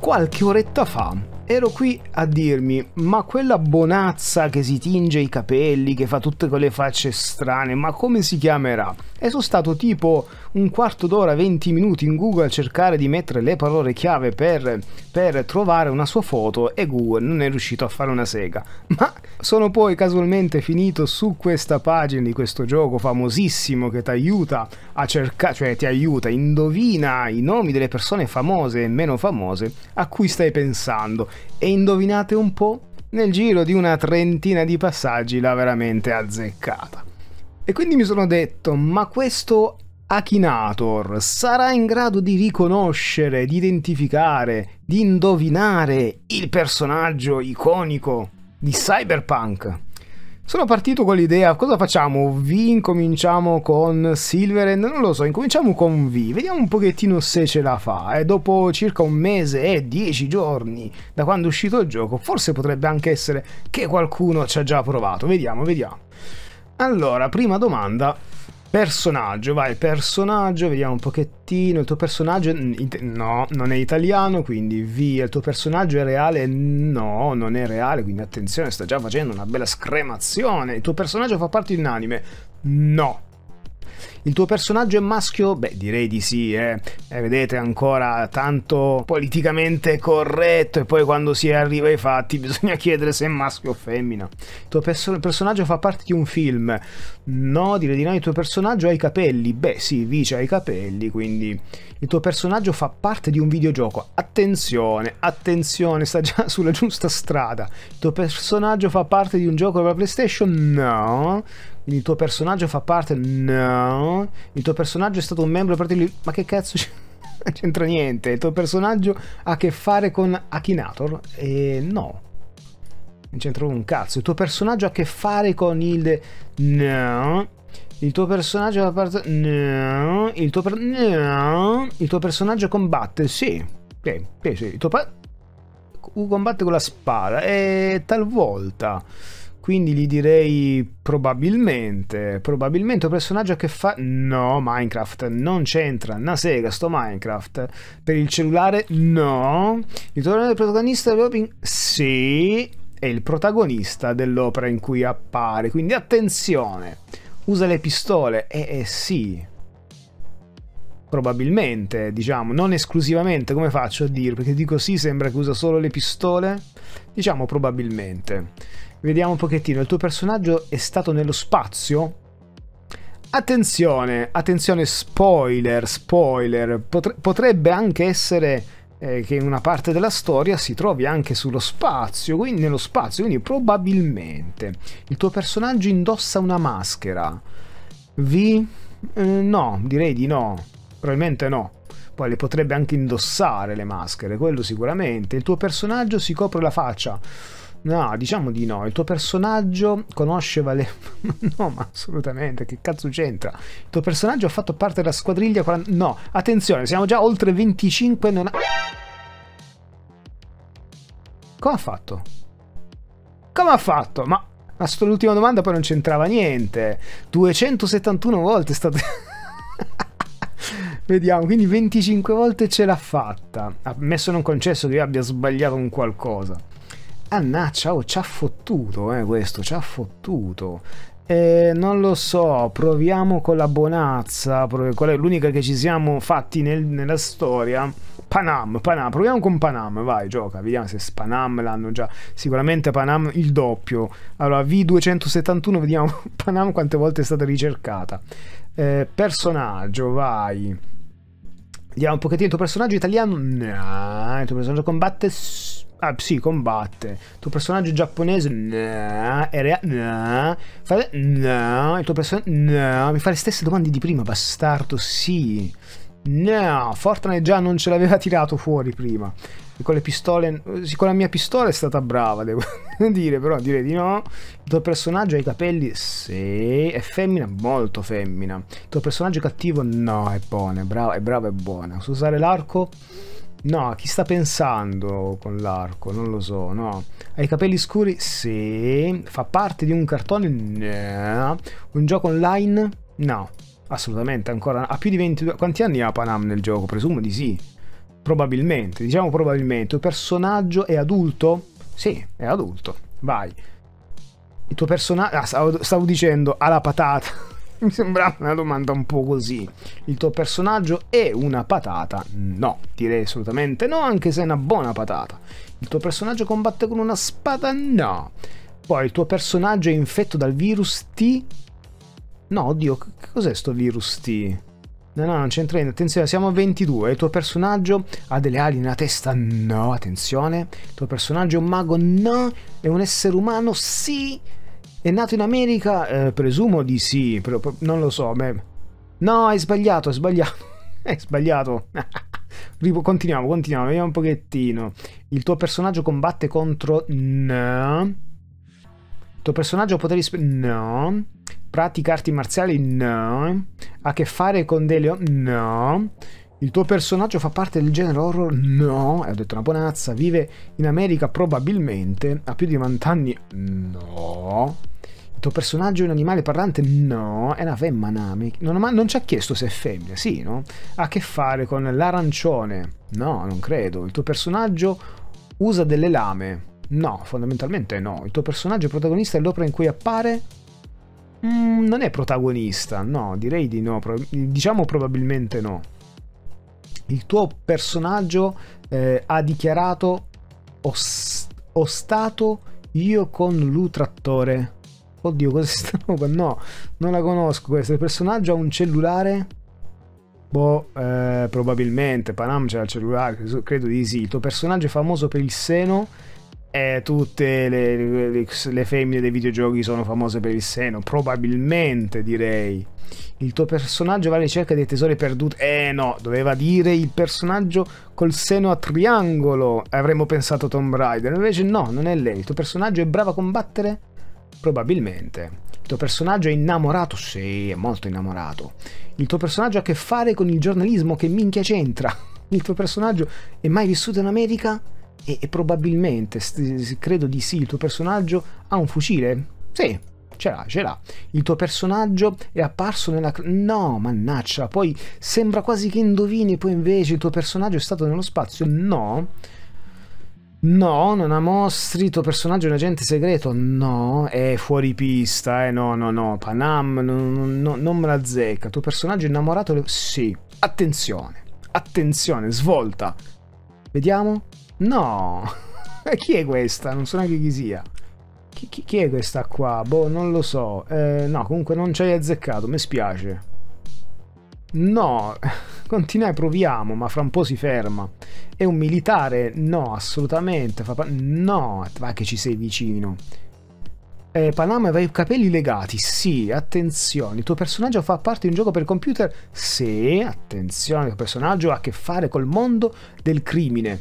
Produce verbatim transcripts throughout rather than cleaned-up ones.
qualche oretta fa ero qui a dirmi: ma quella bonazza che si tinge i capelli, che fa tutte quelle facce strane, ma come si chiamerà? E sono stato tipo un quarto d'ora, venti minuti in Google a cercare di mettere le parole chiave per, per trovare una sua foto, e Google non è riuscito a fare una sega. Ma sono poi casualmente finito su questa pagina di questo gioco famosissimo che ti aiuta a cercare, cioè ti aiuta, indovina i nomi delle persone famose e meno famose a cui stai pensando. E indovinate un po', nel giro di una trentina di passaggi l'ha veramente azzeccata. E quindi mi sono detto: ma questo Akinator sarà in grado di riconoscere, di identificare, di indovinare il personaggio iconico di Cyberpunk? Sono partito con l'idea: cosa facciamo? V? Incominciamo con Silverhand? Non lo so, incominciamo con V, vediamo un pochettino se ce la fa. E dopo circa un mese e dieci giorni da quando è uscito il gioco, forse potrebbe anche essere che qualcuno ci ha già provato. Vediamo, vediamo. Allora, prima domanda: personaggio, vai, personaggio, vediamo un pochettino. Il tuo personaggio, no, non è italiano, quindi via. Il tuo personaggio è reale? No, non è reale, quindi attenzione, sta già facendo una bella scremazione. Il tuo personaggio fa parte di un anime? No. Il tuo personaggio è maschio? Beh, direi di sì, eh. eh vedete, ancora tanto politicamente corretto, e poi quando si arriva ai fatti bisogna chiedere se è maschio o femmina. Il tuo perso- personaggio fa parte di un film? No, direi di no. Il tuo personaggio ha i capelli? Beh, sì, Vice ha i capelli, quindi il tuo personaggio fa parte di un videogioco? Attenzione, attenzione, sta già sulla giusta strada. Il tuo personaggio fa parte di un gioco della PlayStation? No. Il tuo personaggio fa parte? No. Il tuo personaggio è stato un membro per te? Ma che cazzo c'entra niente? Il tuo personaggio ha a che fare con Akinator? E no, non c'entra un cazzo. Il tuo personaggio ha a che fare con il... No. Il tuo personaggio fa parte... No. Il tuo per... No. Il tuo personaggio combatte? Sì. Sì, sì, sì. Il tuo pa... combatte con la spada? E talvolta... Quindi gli direi probabilmente, probabilmente un personaggio che fa... No, Minecraft, non c'entra, una sega sto Minecraft. Per il cellulare? No. Il tuo protagonista dell'opera? Sì, è il protagonista dell'opera in cui appare, quindi attenzione. Usa le pistole? Eh, eh sì. Probabilmente, diciamo, non esclusivamente, come faccio a dire? Perché dico sì, sembra che usa solo le pistole? Diciamo probabilmente. Vediamo un pochettino, il tuo personaggio è stato nello spazio? Attenzione, attenzione, spoiler, spoiler, Potre- potrebbe anche essere eh, che in una parte della storia si trovi anche sullo spazio, quindi nello spazio, quindi probabilmente. Il tuo personaggio indossa una maschera? Vi? Eh, no, direi di no, probabilmente no. Poi le potrebbe anche indossare le maschere, quello sicuramente. Il tuo personaggio si copre la faccia? No, diciamo di no. Il tuo personaggio conosce Vale... No, ma assolutamente, che cazzo c'entra? Il tuo personaggio ha fatto parte della squadriglia quaranta... No, attenzione, siamo già oltre venticinque, non ha... Come ha fatto? Come ha fatto? Ma... Ma l'ultima domanda poi non c'entrava niente. duecentosettantuno volte è stato... Vediamo, quindi venticinque volte ce l'ha fatta. Ammesso non concesso che io abbia sbagliato un qualcosa. Annaccia, oh, ci ha fottuto, eh, questo, ci ha fottuto. Eh, non lo so, proviamo con la bonazza, qual è l'unica che ci siamo fatti nel, nella storia? Panam, Panam, proviamo con Panam, vai, gioca, vediamo se Panam l'hanno già, sicuramente Panam il doppio. Allora, V duecentosettantuno, vediamo Panam quante volte è stata ricercata. Eh, personaggio, vai. Vediamo un pochettino il tuo personaggio italiano. No, il tuo personaggio combatte... Ah, sì, combatte. Il tuo personaggio giapponese? No. Rea? No. Fare... No. Il tuo personaggio? No. Mi fa le stesse domande di prima, bastardo. Sì. No. Fortnite già non ce l'aveva tirato fuori prima. E con le pistole... Sì, con la mia pistola è stata brava, devo dire, però direi di no. Il tuo personaggio ha i capelli? Sì. È femmina? Molto femmina. Il tuo personaggio è cattivo? No, è buona, è brava, è brava, è buona. Su usare l'arco? No, chi sta pensando con l'arco? Non lo so, no. Ha i capelli scuri? Sì. Fa parte di un cartone? No. Un gioco online? No. Assolutamente, ancora. Ha più di ventidue... Quanti anni ha Panam nel gioco? Presumo di sì. Probabilmente, diciamo probabilmente. Il tuo personaggio è adulto? Sì, è adulto. Vai. Il tuo personaggio... Ah, stavo, stavo dicendo alla patata. Mi sembrava una domanda un po' così. Il tuo personaggio è una patata? No, direi assolutamente no, anche se è una buona patata. Il tuo personaggio combatte con una spada? No. Poi il tuo personaggio è infetto dal virus T? No, oddio, che cos'è sto virus T? No, no, non c'entra niente. Attenzione, siamo a ventidue. Il tuo personaggio ha delle ali nella testa? No, attenzione. Il tuo personaggio è un mago? No. È un essere umano? Sì. È nato in America? Eh, presumo di sì, però non lo so. Beh. No, hai sbagliato, hai sbagliato. Hai sbagliato. Continuiamo, continuiamo, vediamo un pochettino. Il tuo personaggio combatte contro... No. Il tuo personaggio ha poteri... Spe... No. Pratica arti marziali? No. Ha a che fare con delle... No. Il tuo personaggio fa parte del genere horror? No. E ho detto una buonazza. Vive in America? Probabilmente. Ha più di novanta anni? No. Il tuo personaggio è un animale parlante? No. È una femmina. Non, non ci ha chiesto se è femmina. Sì, no? Ha a che fare con l'arancione? No, non credo. Il tuo personaggio usa delle lame? No, fondamentalmente no. Il tuo personaggio è protagonista dell'opera in cui appare? Mm, non è protagonista. No, direi di no. Pro diciamo probabilmente no. Il tuo personaggio eh, ha dichiarato ho, ho stato io con l'U trattore. Oddio, cosa sta? No, non la conosco questa. Il personaggio ha un cellulare? Boh, eh, probabilmente. Panam c'ha il cellulare, credo di sì. Il tuo personaggio è famoso per il seno? Eh, tutte le, le, le femmine dei videogiochi sono famose per il seno? Probabilmente, direi. Il tuo personaggio va alla ricerca dei tesori perduti? Eh no, doveva dire il personaggio col seno a triangolo. Avremmo pensato Tomb Raider. Invece no, non è lei. Il tuo personaggio è bravo a combattere? Probabilmente. Il tuo personaggio è innamorato? Sì, è molto innamorato. Il tuo personaggio ha a che fare con il giornalismo? Che minchia c'entra? Il tuo personaggio è mai vissuto in America? E, e probabilmente, credo di sì. Il tuo personaggio ha un fucile? Sì. Ce l'ha, ce l'ha. Il tuo personaggio è apparso nella... No, mannaggia, poi sembra quasi che indovini, poi invece il tuo personaggio è stato nello spazio? No. No, non ha mostri. Il tuo personaggio è un agente segreto? No. È fuori pista, eh, no, no, no. Panam, no, no, non me la zecca. Il tuo personaggio è innamorato? Sì. Attenzione, attenzione, svolta. Vediamo? No. Chi è questa? Non so neanche chi sia. Chi, chi, chi è questa qua? Boh, non lo so. Eh, no, comunque non ci hai azzeccato, mi spiace. No, continuai, proviamo, ma fra un po' si ferma. È un militare? No, assolutamente. Fa no, va che ci sei vicino. Eh, Panama aveva i capelli legati? Sì, attenzione. Il tuo personaggio fa parte di un gioco per computer? Sì, attenzione. Il tuo personaggio ha a che fare col mondo del crimine?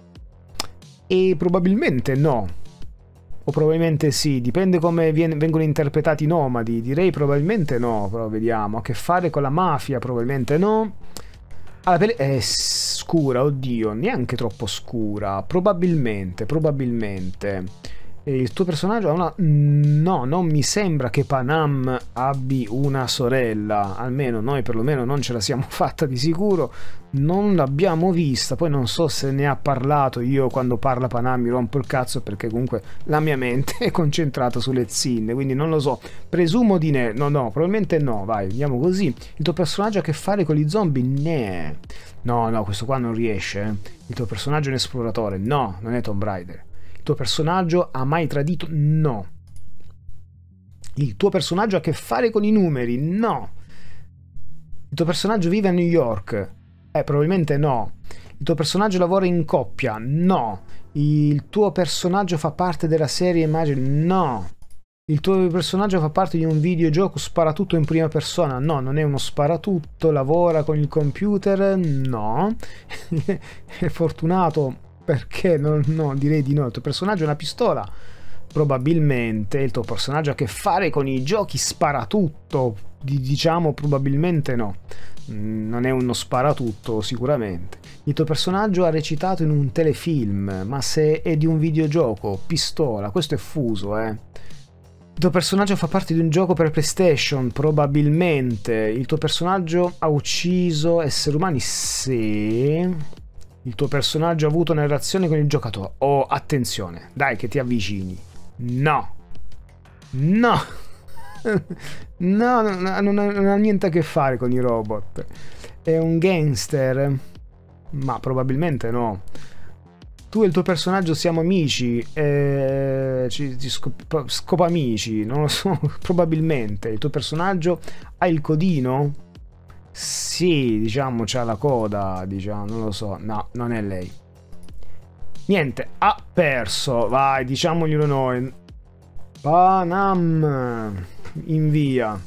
E probabilmente no. O probabilmente sì, dipende come viene, vengono interpretati i nomadi. Direi probabilmente no, però vediamo. Ha a che fare con la mafia? Probabilmente no. Ah, la pelle è scura, oddio, neanche troppo scura. Probabilmente, probabilmente. E il tuo personaggio ha una... No, non mi sembra che Panam abbia una sorella. Almeno noi perlomeno non ce la siamo fatta di sicuro. Non l'abbiamo vista. Poi non so se ne ha parlato. Io quando parla Panam mi rompo il cazzo perché comunque la mia mente è concentrata sulle zinne. Quindi non lo so. Presumo di ne... No, no, probabilmente no. Vai, andiamo così. Il tuo personaggio ha a che fare con gli zombie? Ne. No, no, questo qua non riesce. Eh. Il tuo personaggio è un esploratore? No, non è Tomb Raider. Il tuo personaggio ha mai tradito? No. Il tuo personaggio ha a che fare con i numeri? No. Il tuo personaggio vive a New York? Eh, probabilmente no. Il tuo personaggio lavora in coppia? No. Il tuo personaggio fa parte della serie immagini? No. Il tuo personaggio fa parte di un videogioco sparatutto in prima persona? No, non è uno sparatutto. Lavora con il computer? No. È fortunato. Perché? No, no, direi di no. Il tuo personaggio è una pistola? Probabilmente. Il tuo personaggio ha a che fare con i giochi sparatutto? Diciamo probabilmente no. Non è uno sparatutto sicuramente. Il tuo personaggio ha recitato in un telefilm? Ma se è di un videogioco? Pistola? Questo è fuso, eh. Il tuo personaggio fa parte di un gioco per PlayStation? Probabilmente. Il tuo personaggio ha ucciso esseri umani? Sì. il tuo personaggio ha avuto una relazione con il giocatore. Oh, attenzione, dai che ti avvicini. No. No. No, non ha, non ha niente a che fare con i robot. È un gangster? Ma probabilmente no. Tu e il tuo personaggio siamo amici, eh, ci, ci scop scopamici, non lo so, probabilmente. Il tuo personaggio ha il codino? Sì, diciamo, c'ha la coda, diciamo, non lo so. No, non è lei. Niente, ha perso, vai, diciamoglielo noi. Panam, invia.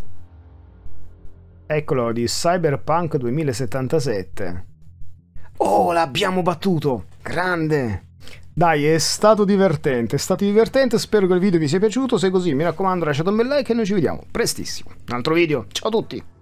Eccolo, di Cyberpunk duemilasettantasette. Oh, l'abbiamo battuto! Grande! Dai, è stato divertente, è stato divertente, spero che il video vi sia piaciuto, se è così mi raccomando lasciate un bel like e noi ci vediamo prestissimo. Un altro video, ciao a tutti!